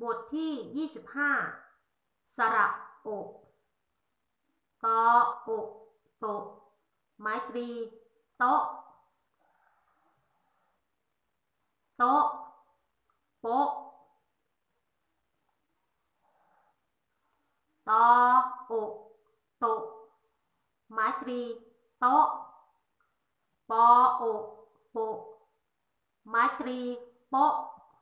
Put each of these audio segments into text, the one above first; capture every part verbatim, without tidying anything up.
บทที่ยี่สิบห้าสระโอกตออกโตไม้ตรีโต๊ะโต๊ะโป๊ะตออกโตไม้ตรีโต๊ะปออกโปะไม้ตรีโป๊ะ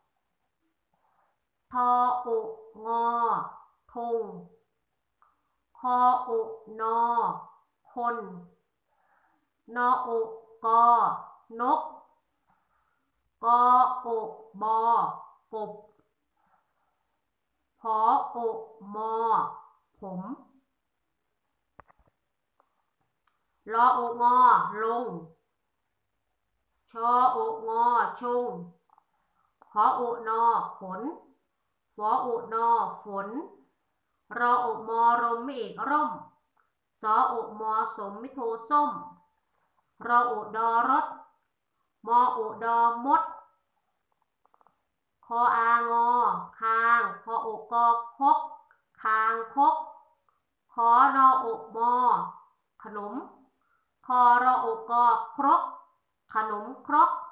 ทออกงอธงคออกนอคนนออกกอนกกออกบอกบผออกมอผมรออกงอลงชออกงอชงหออกนอขนฝออกนอฝนรออกมอรมไม่เอกร่มสออกมอสมมิโทส้มรออกดอรถมออกดอมดคออางอคางพออกกอคกคางคกขอนออกมอขนมคอรออกกอครกขนมครก